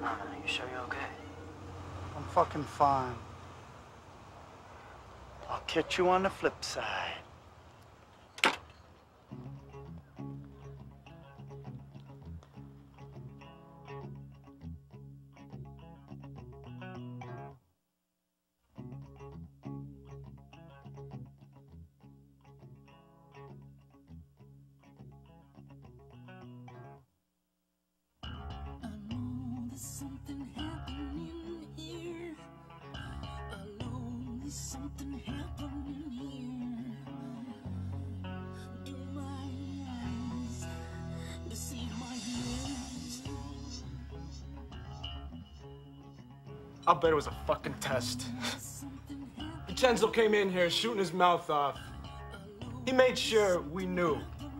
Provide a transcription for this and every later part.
You sure you're okay? I'm fucking fine. I'll catch you on the flip side. Something happening here. In my eyes, deceive my ears. I'll bet it was a fucking test. Vincenzo came in here shooting his mouth off. He made sure we knew.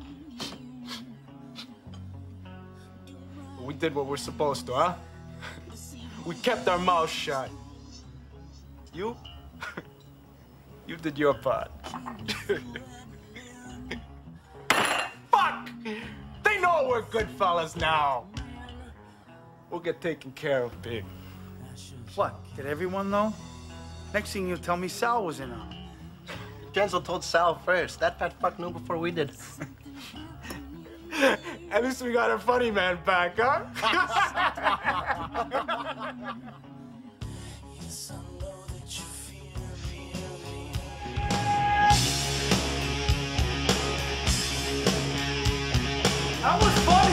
But we did what we're supposed to, huh? We kept our mouths shut. You? You did your part. Fuck! They know we're good fellas now. We'll get taken care of, Big. What? Did everyone know? Next thing you tell me, Sal was in on. Denzel told Sal first. That fat fuck knew before we did. At least we got our funny man back, huh? That was fun!